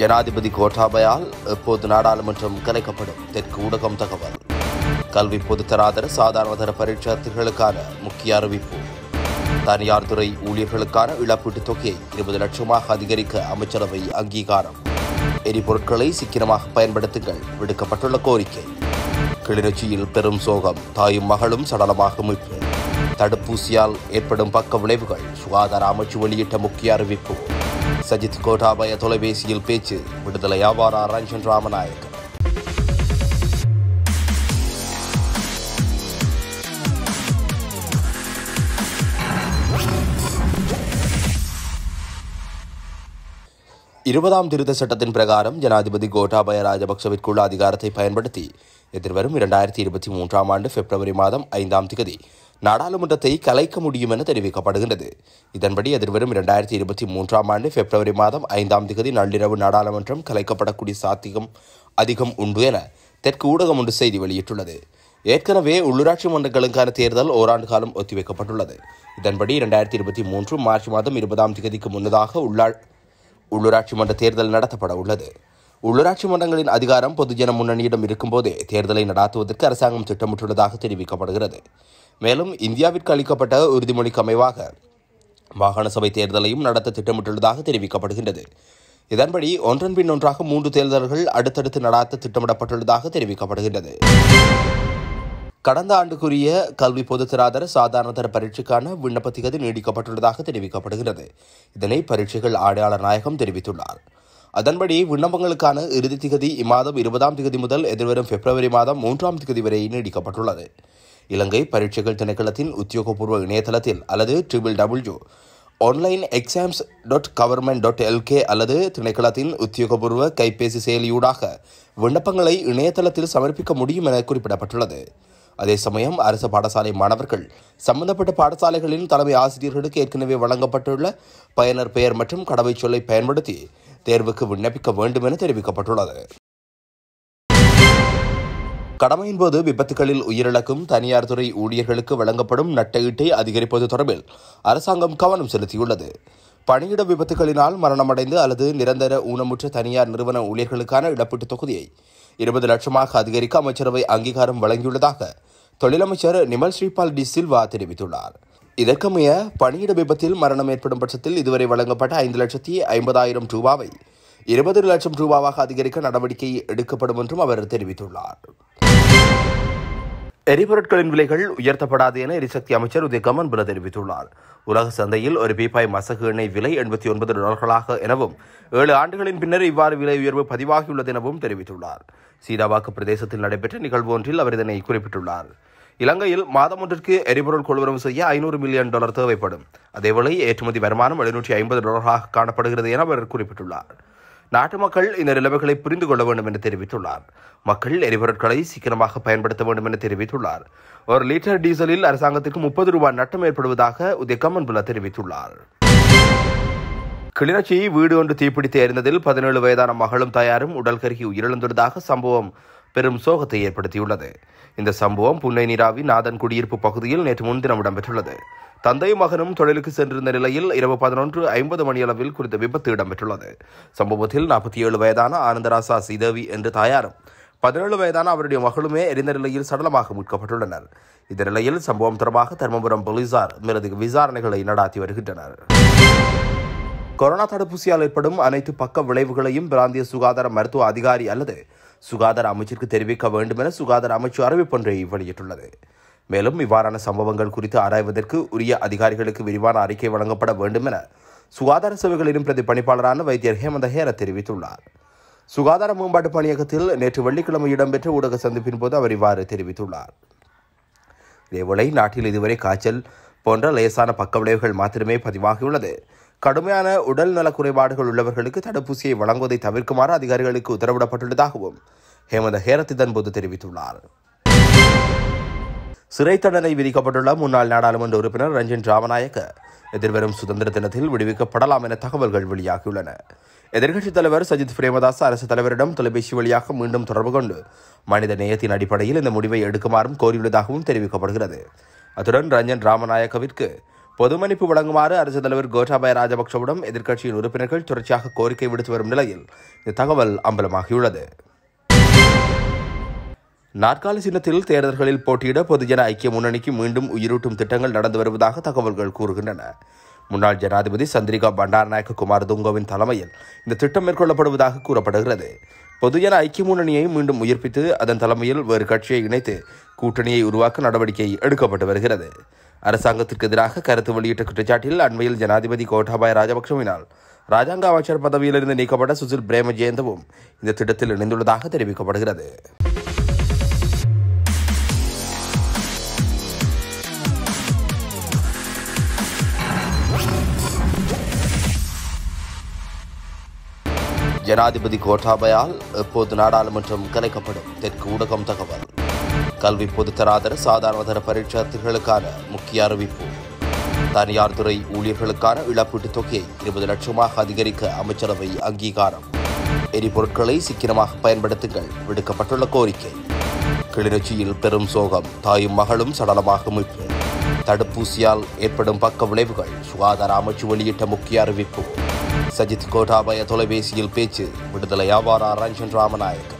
ஜனாதிபதி கோட்டாபயால் எப்போது நாடாளுமன்றம் கலைக்கப்படும்? தெற்கு ஊடகம் தகவல். கல்வி பொதுத்தராதர சாதாரணதர பரீட்சார்த்திகளுக்கான முக்கிய அறிவிப்பு. தனியார் துறை ஊழியர்களுக்கான இழப்பீட்டுத் தொகையை 20 லட்சமாக அதிகரிக்க அமைச்சரவை அங்கீகாரம். எரிபொருட்களை சிக்கனமாக பயன்படுத்துங்கள், விடுக்கப்பட்டுள்ள கோரிக்கை. கிளிநொச்சியில் பெரும் சோகம், தாயும் மகளும் சடலமாக மீட்பு. தடுப்பூசியால் ஏற்படும் பக்க விளைவுகள், சுகாதார அமைச்சு வெளியிட்ட முக்கிய அறிவிப்பு. சஜித் கோட்டாபய தொலைபேசியில் பேச்சு, விடுதலையாவாரா ரஞ்சன் ராமநாயக்க. இருபதாம் திருத்த சட்டத்தின் பிரகாரம் ஜனாதிபதி கோட்டாபய ராஜபக்சவிற்குள்ள அதிகாரத்தை பயன்படுத்தி எதிர்வரும் 2023 ஆண்டு பிப்ரவரி மாதம் 5ஆம் தேதி நாடாளுமன்றத்தை கலைக்க முடியும் என தெரிவிக்கப்படுகின்றது. இதன்படி எதிர்வரும் 2023 ஆண்டு பிப்ரவரி மாதம் 5ஆம் தேதி நள்ளிரவு நாடாளுமன்றம் கலைக்கப்படக்கூடிய சாத்தியம் அதிகம் உண்டு என தெற்கு ஊடகம் ஒன்று செய்தி வெளியிட்டுள்ளது. ஏற்கனவே உள்ளூராட்சி மன்றங்களுக்கான தேர்தல் ஓராண்டு காலம் ஒத்திவைக்கப்பட்டுள்ளது. இதன்படி 2023 மார்ச் மாதம் 20ஆம் தேதிக்கு முன்னதாக உள்ளூராட்சி மன்ற தேர்தல் நடத்தப்பட உள்ளது. உள்ளூராட்சி மன்றங்களின் அதிகாரம் பொதுஜன முன்னணியிடம் இருக்கும்போதே தேர்தலை நடாத்துவதற்கு அரசாங்கம் திட்டமிட்டுள்ளதாக தெரிவிக்கப்படுகிறது. மேலும் இந்தியாவிற்கு அளிக்கப்பட்ட உறுதிமொழிக்கு அமைவாக மாகாண சபை தேர்தலையும் நடத்த திட்டமிட்டுள்ளதாக தெரிவிக்கப்படுகின்றது. இதன்படி ஒன்றன் பின் ஒன்றாக 3 தேர்தல்கள் அடுத்தடுத்து நடாத்த திட்டமிடப்பட்டுள்ளதாக தெரிவிக்கப்படுகின்றது. கடந்த ஆண்டுக்குரிய கல்வி பொதுத்தராதர சாதாரணதர பரீட்சைக்கான விண்ணப்ப திகதி நீடிக்கப்பட்டுள்ளதாக தெரிவிக்கப்படுகிறது. இதனை பரீட்சைகள் ஆணையாளர் நாயகம் தெரிவித்துள்ளார். அதன்படி விண்ணப்பங்களுக்கான இறுதி திகதி இம்மாதம் 20ஆம் தேதி முதல் எதிர்வரும் பிப்ரவரி மாதம் 3ஆம் தேதி வரை நீடிக்கப்பட்டுள்ளது. இலங்கை பரீட்சைகள் திணைக்களத்தின் உத்தியோகபூர்வ இணையதளத்தில் அல்லது www.onlineexams.government.lk அல்லது திணைக்களத்தின் உத்தியோகபூர்வ கைபேசி செயலியூடாக விண்ணப்பங்களை இணையதளத்தில் சமர்ப்பிக்க முடியும் என குறிப்பிடப்பட்டுள்ளது. அதே சமயம் அரசு பாடசாலை மாணவர்கள் சம்பந்தப்பட்ட பாடசாலைகளின் தலைமை ஆசிரியர்களுக்கு ஏற்கனவே வழங்கப்பட்டுள்ள பயனர் பெயர் மற்றும் கடவுச் சொல்லை பயன்படுத்தி தேர்வுக்கு விண்ணப்பிக்க வேண்டும் என தெரிவிக்கப்பட்டுள்ளது. கடமையின் போது விபத்துகளில் உயிரிழக்கும் தனியார் துறை ஊழியர்களுக்கு வழங்கப்படும் நட்டஈட்டை அதிகரிப்பது தொடர்பில் அரசாங்கம் கவனம் செலுத்தியுள்ளது. பணியிட விபத்துகளினால் மரணமடைந்து அல்லது நிரந்தர ஊனமுற்ற தனியார் நிறுவன ஊழியர்களுக்கான இழப்பீட்டுத் தொகையை 20 லட்சமாக அதிகரிக்க அமைச்சரவை அங்கீகாரம் வழங்கியுள்ளதாக தொழிலமைச்சர் நிமல் ஸ்ரீபால் டி சில்வா தெரிவித்துள்ளார். இதற்கமைய பணியிட விபத்தில் மரணம் ஏற்படும் பட்சத்தில் இதுவரை வழங்கப்பட்ட 5,50,000 ரூபாவை 20 லட்சம் ரூபாவாக அதிகரிக்க நடவடிக்கை எடுக்கப்படும் என்றும் அவர் தெரிவித்துள்ளார். எரிபொருட்களின் விலைகள் உயர்த்தப்படாது என எரிசக்தி அமைச்சர் உதயகமன் பில தெரிவித்துள்ளார். உலக சந்தையில் ஒரு பீப்பாய் மசகு எண்ணெய் விலை $89 எனவும் 7 ஆண்டுகளின் பின்னர் இவ்வாறு விலை உயர்வு பதிவாகியுள்ளது எனவும் தெரிவித்துள்ளார். சீதாவாக்கு பிரதேசத்தில் நடைபெற்ற நிகழ்வு ஒன்றில் அவர் இதனை குறிப்பிட்டுள்ளார். இலங்கையில் மாதம் ஒன்றிற்கு எரிபொருள் கொள்வனவு செய்ய $500 மில்லியன் தேவைப்படும். அதேவேளை ஏற்றுமதி வருமானம் $750 காணப்படுகிறது என அவர் குறிப்பிட்டுள்ளார். நாட்டு மக்கள் இந்த நிலைமைகளை புரிந்து கொள்ள வேண்டும் என்று தெரிவித்துள்ளார். மக்கள் எரிபொருட்களை சீக்கிரமாக பயன்படுத்த வேண்டும் என தெரிவித்துள்ளார். ஒரு லிட்டர் டீசலில் அரசாங்கத்திற்கு $30 நட்டம் ஏற்படுவதாக உதயகமன் பில தெரிவித்துள்ளார். கிளிநொச்சி வீடு ஒன்று தீப்பிடித்து எரிந்ததில் 17 வயதான மகளும் தாயாரும் உடல் கருகி உயிரிழந்துள்ளதாக சம்பவம் பெரும் சோகத்தை ஏற்படுத்தியுள்ளது. இந்த சம்பவம் புன்னை நீராவி நாதன் குடியிருப்பு பகுதியில் நேற்று முன்தினம் இடம்பெற்றுள்ளது. தந்தையும் மகனும் தொழிலுக்கு சென்றிருந்த நிலையில் இரவு 11:50 மணியளவில் குறித்த விபத்து இடம்பெற்றுள்ளது. சம்பவத்தில் 47 வயதான ஆனந்தராசா சீதேவி என்ற தாயாரும் 17 வயதான அவருடைய மகளுமே எரிந்த நிலையில் சடலமாக மீட்கப்பட்டுள்ளனர். இந்த நிலையில் சம்பவம் தொடர்பாக தர்மபுரம் போலீசார் மேலதிக விசாரணைகளை நடாத்தி வருகின்றனர். கொரோனா தடுப்பூசியால் ஏற்படும் அனைத்து பக்க விளைவுகளையும் பிராந்திய சுகாதார மருத்துவ அதிகாரி அல்லது சுகாதார அமைச்சிற்கு தெரிவிக்க வேண்டும் என சுகாதார அமைச்சு அறிவிப்பொன்றை வெளியிட்டுள்ளது. மேலும் இவ்வாறான சம்பவங்கள் குறித்து ஆராய்வதற்கு உரிய அதிகாரிகளுக்கு விரிவான அறிக்கை வழங்கப்பட வேண்டும் என சுகாதார சேவைகளின் பிரதி பணிப்பாளரான வைத்தியர் ஹேமந்த ஹேர தெரிவித்துள்ளார். சுகாதார மேம்பாட்டு பணியகத்தில் நேற்று வெள்ளிக்கிழமை இடம்பெற்ற ஊடக சந்திப்பின் போது அவர் இவ்வாறு தெரிவித்துள்ளார். இதேவேளை நாட்டில் இதுவரை காய்ச்சல் போன்ற லேசான பக்க விளைவுகள் மாத்திரமே பதிவாகியுள்ளது. கடுமையான உடல் நல குறைபாடுகள் உள்ளவர்களுக்கு தடுப்பூசியை வழங்குவதை தவிர்க்குமாறு அதிகாரிகளுக்கு உத்தரவிடப்பட்டுள்ளதாகவும் ஹேமந்த ஹேரத் இதன்போது தெரிவித்துள்ளார். சிறை தண்டனை விதிக்கப்பட்டுள்ள முன்னாள் நாடாளுமன்ற உறுப்பினர் ரஞ்சன் ராமநாயக்க எதிர்வரும் சுதந்திர தினத்தில் விடுவிக்கப்படலாம் என தகவல்கள் வெளியாகியுள்ளன. எதிர்க்கட்சித் தலைவர் சஜித் பிரேமதாஸ் அரசு தலைவரிடம் தொலைபேசி வழியாக மீண்டும் தொடர்பு கொண்டு மனித நேயத்தின் அடிப்படையில் இந்த முடிவை எடுக்குமாறும் கோரியுள்ளதாகவும் தெரிவிக்கப்படுகிறது. அத்துடன் ரஞ்சன் ராமநாயக்கவிற்கு பொது மன்னிப்பு வழங்குமாறு அரசு தலைவர் கோட்டாபய ராஜபக்சவிடம் எதிர்க்கட்சியின் உறுப்பினர்கள் தொடர்ச்சியாக கோரிக்கை விடுத்து வரும் நிலையில் இந்த தகவல் அம்பலமாகியுள்ளது. நாற்காலி சின்னத்தில் தேர்தல்களில் போட்டியிட பொதுஜன ஐக்கிய முன்னணிக்கு மீண்டும் உயிரூட்டும் திட்டங்கள் நடந்து வருவதாக தகவல்கள் கூறுகின்றன. முன்னாள் ஜனாதிபதி சந்திரிகா பண்டாரநாயக்க குமாரதுங்கவின் தலைமையில் இந்த திட்டம் மேற்கொள்ளப்படுவதாக கூறப்படுகிறது. பொதுஜன ஐக்கிய முன்னணியை மீண்டும் உயிர்ப்பித்து அதன் தலைமையில் வேறு கட்சியை இணைத்து கூட்டணியை உருவாக்க நடவடிக்கை எடுக்கப்பட்டு வருகிறது. அரசாங்கத்திற்கு எதிராக கருத்து வெளியிட்ட குற்றச்சாட்டில் அண்மையில் ஜனாதிபதி கோட்டாபய ராஜபக்சவினால் ராஜாங்க அமைச்சர் பதவியிலிருந்து நீக்கப்பட்ட சுசில் பிரேமஜெயந்தவும் இந்த திட்டத்தில் இணைந்துள்ளதாக தெரிவிக்கப்படுகிறது. ஜனாதிபதி கோட்டாபயால் எப்போது நாடாளுமன்றம் கலைக்கப்படும்? தெற்கு ஊடகம் தகவல். கல்வி பொதுத்தராதர சாதாரணதர பரீட்சார்த்திகளுக்கான முக்கிய அறிவிப்பு. தனியார் துறை ஊழியர்களுக்கான இழப்பீட்டுத் தொகையை 20 லட்சமாக அதிகரிக்க அமைச்சரவை அங்கீகாரம். எரிபொருட்களை சிக்கனமாக பயன்படுத்துங்கள், விடுக்கப்பட்டுள்ள கோரிக்கை. கிளிநொச்சியில் பெரும் சோகம், தாயும் மகளும் சடலமாக மீட்பு. தடுப்பூசியால் ஏற்படும் பக்க விளைவுகள், சுகாதார அமைச்சு வெளியிட்ட முக்கிய அறிவிப்பு. சஜித் கோட்டாபய தொலைபேசியில் பேச்சு, விடுதலை ஆவாரா ரஞ்சன் ராமநாயக்க.